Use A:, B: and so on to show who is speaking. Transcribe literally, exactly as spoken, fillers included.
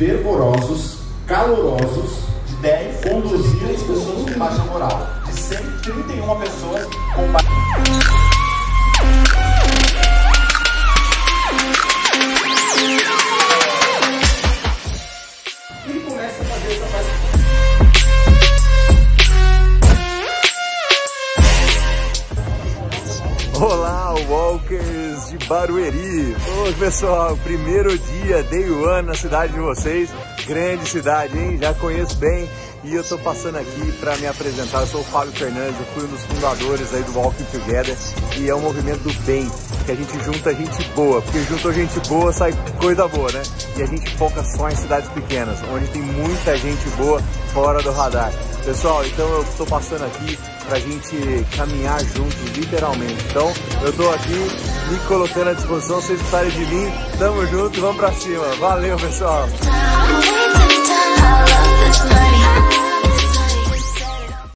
A: fervorosos, calorosos, de dez conduzir as pessoas com baixa moral, de cento e trinta e uma pessoas com baixa e começa a fazer essa parte.
B: Olá, Walkers de Barueri! Ô pessoal, primeiro dia, day one na cidade de vocês, grande cidade, hein? Já conheço bem e eu tô passando aqui para me apresentar. Eu sou o Fábio Fernandes, eu fui um dos fundadores aí do Walking Together e é um movimento do bem, que a gente junta gente boa, porque juntou gente boa sai coisa boa, né? E a gente foca só em cidades pequenas, onde tem muita gente boa fora do radar. Pessoal, então eu tô passando aqui pra gente caminhar juntos, literalmente. Então, eu tô aqui me colocando à disposição, vocês precisarem de mim, tamo junto, vamos pra cima. Valeu, pessoal!